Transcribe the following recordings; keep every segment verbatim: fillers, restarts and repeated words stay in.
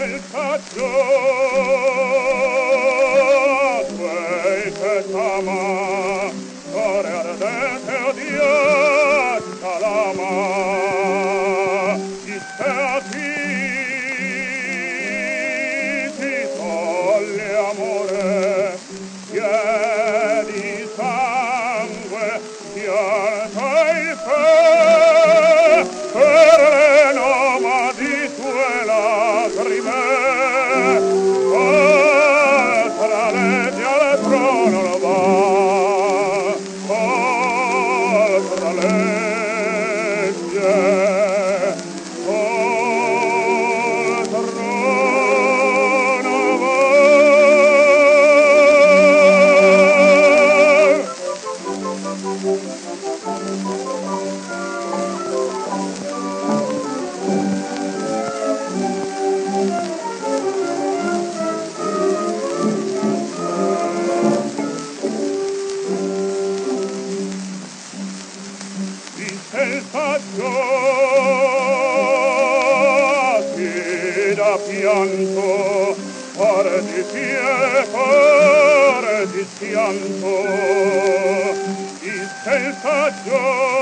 il saggio quei che t'ama cuore ardente odiata l'ama disse a ti ti toglie amore chiedi sangue pianta il fe per le nomadi tue lacrime oltre legge al trono lo va oltre legge oltre trono lo va. Il saggio ti da pianto, cuore di pie, cuore di schianto. Disse il saggio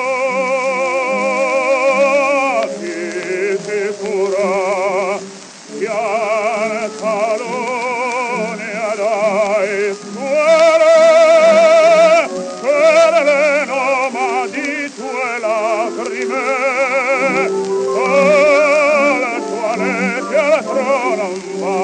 ti si cura, piane salone adai scuole, per le nomadi tue lacrime, con la tua legge al trono va.